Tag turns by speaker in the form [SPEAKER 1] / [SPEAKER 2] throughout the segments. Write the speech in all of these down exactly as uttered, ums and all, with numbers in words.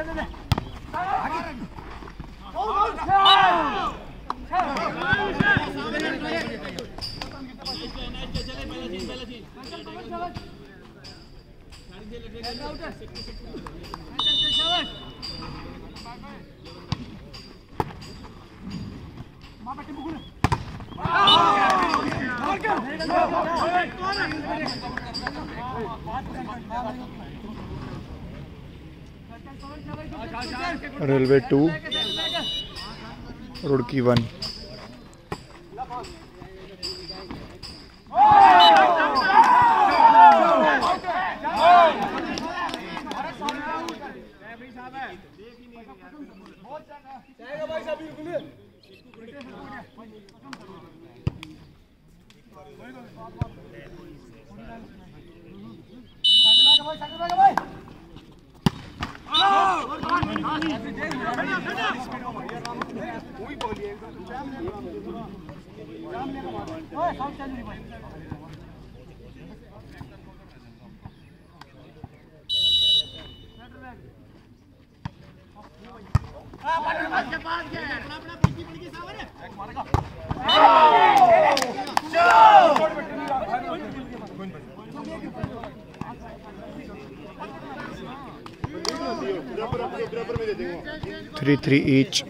[SPEAKER 1] Railway two Roorkee one. Three three each.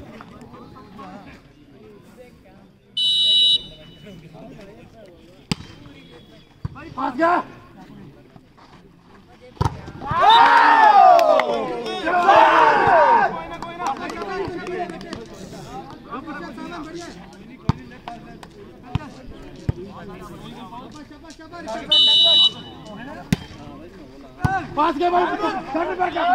[SPEAKER 2] Pass गया। Pass गया भाई। सेंटर पर क्या?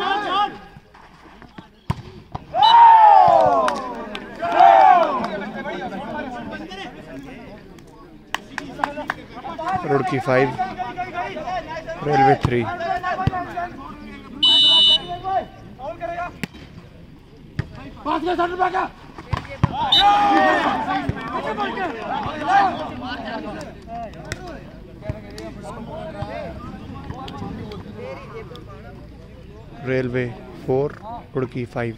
[SPEAKER 1] Roorkee five railway three.
[SPEAKER 2] Pass गया सेंटर पर क्या?
[SPEAKER 1] Railway four Roorkee five.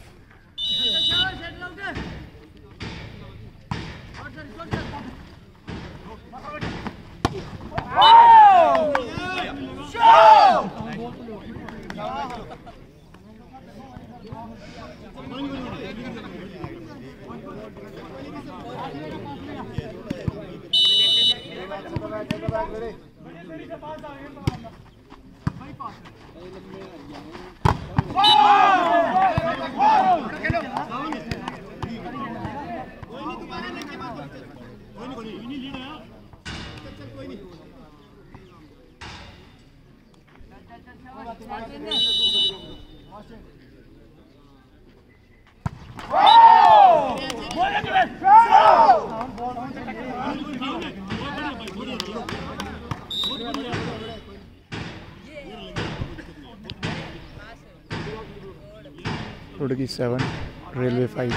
[SPEAKER 1] Roorkee seven railway five.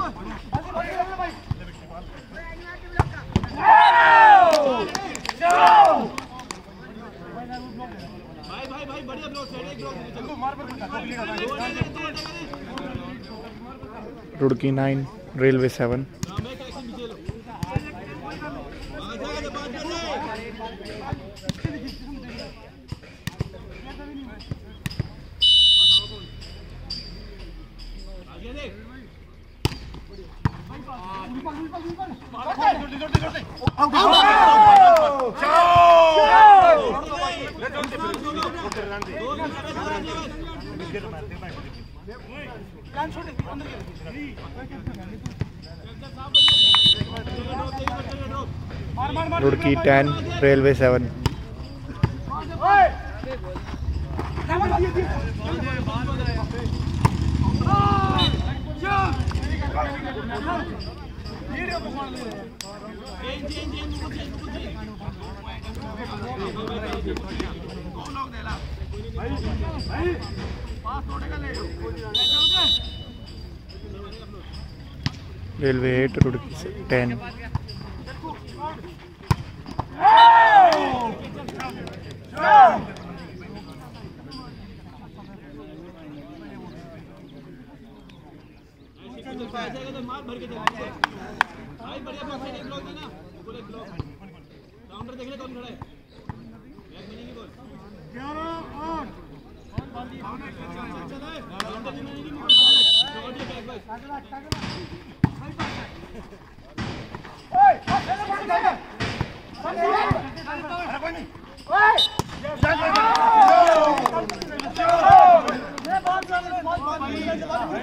[SPEAKER 1] Roorkee nine railway seven Roorkee ten railway seven railway eight Roorkee ten
[SPEAKER 2] मार भर के भाई बढ़िया ब्लॉक से एक ब्लॉक देना बोल एक ब्लॉक काउंटर देख ले कौन खड़ा है एक मिनट की बॉल ग्यारह आठ चल है काउंटर देने की बॉल शॉट ये बैक बैक ओए अरे कोई नहीं ओए मैं बॉल चल ball ball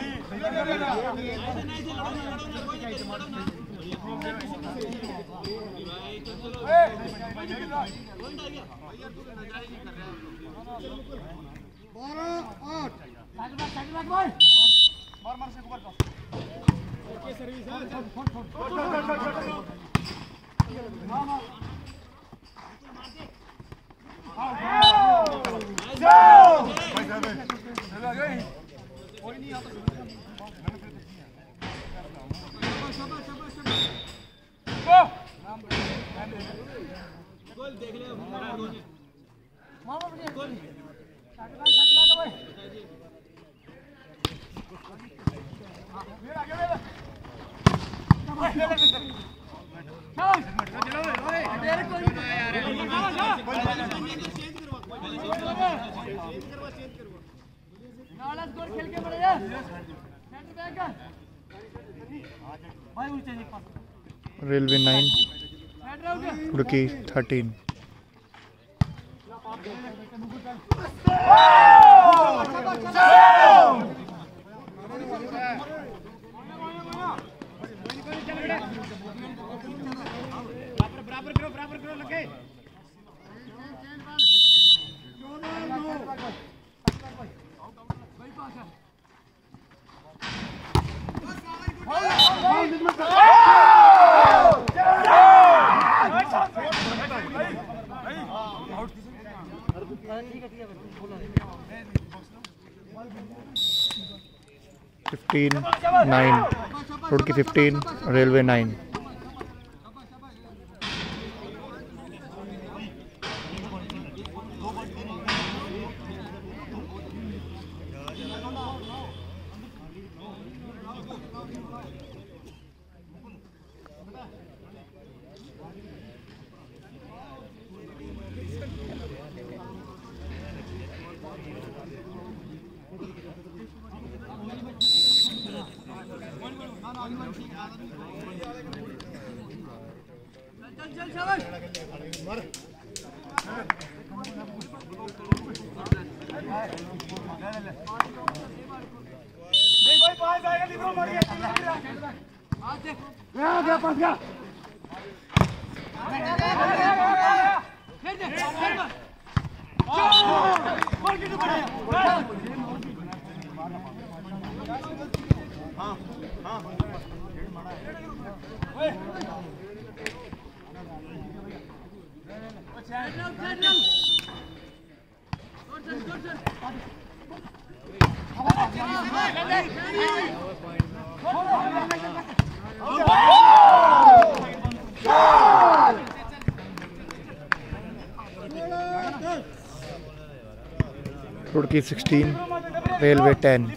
[SPEAKER 1] railway nine Roorkee thirteen
[SPEAKER 2] बराबर करो बराबर करो लगे
[SPEAKER 1] fifteen nine Roorkee fifteen railway nine Roorkee sixteen, railway ten.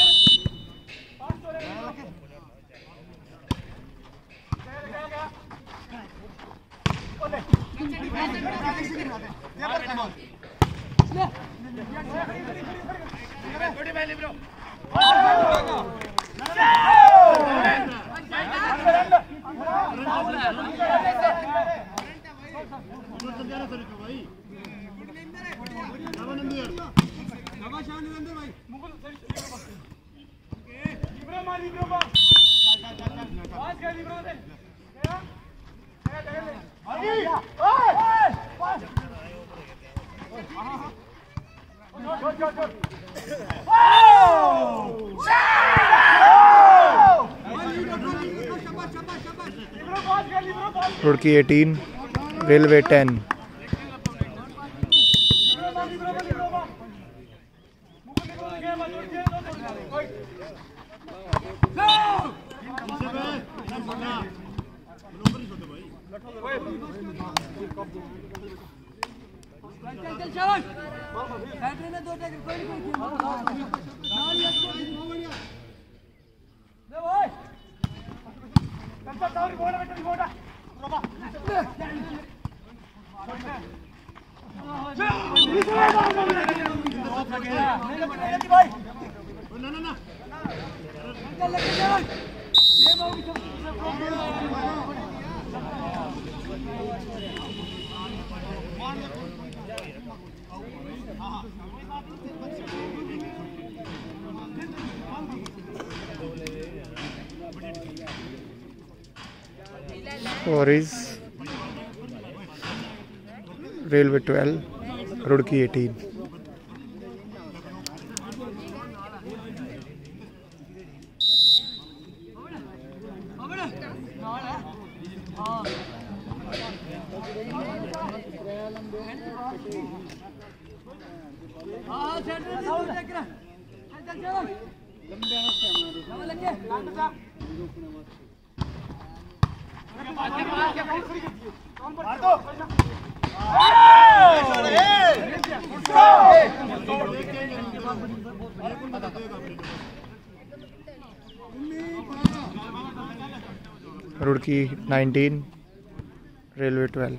[SPEAKER 1] Roorkee eighteen, railway ten. Score is Railway twelve, Roorkee eighteen. Roorkee nineteen, Railway twelve.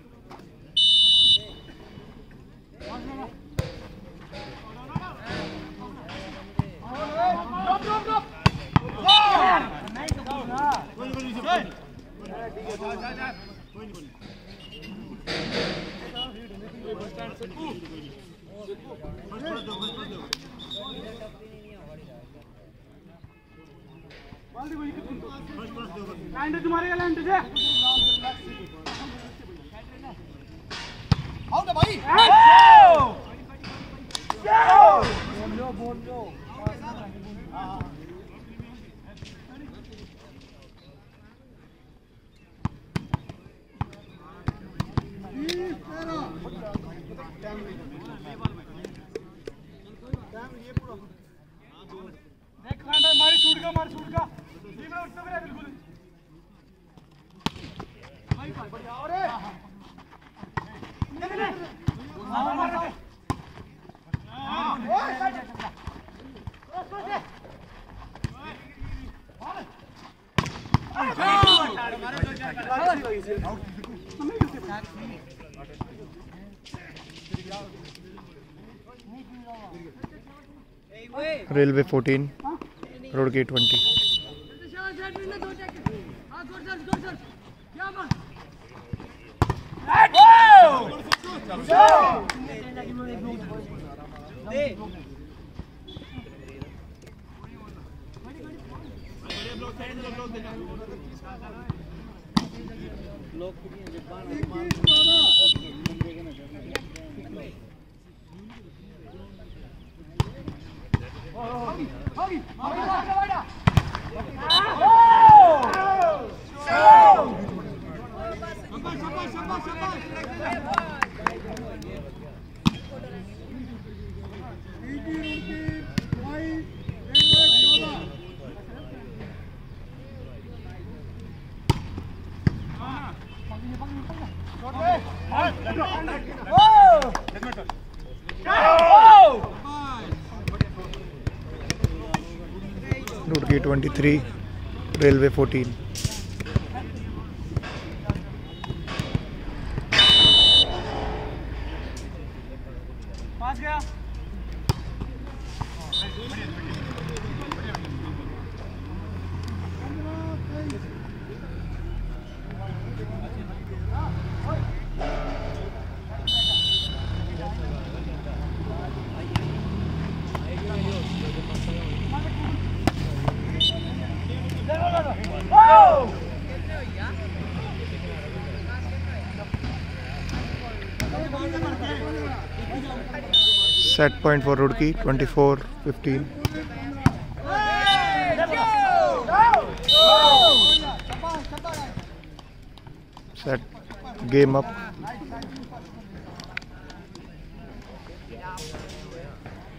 [SPEAKER 2] तुम्हारे लैंड से आउट भाई बोल लो बोल लो देख खांडा मारी छूट का मार छूट का ये मैं उठता मेरा बिल्कुल भाई बढ़िया और रे ले ले हां मार दे हां ओए क्रॉस क्रॉस दे
[SPEAKER 1] Railway fourteen, Roorkee twenty. Roorkee twenty-three, Railway fourteen.
[SPEAKER 2] Pass गया
[SPEAKER 1] Set point for Roorkee twenty-four fifteen. Set. Game up.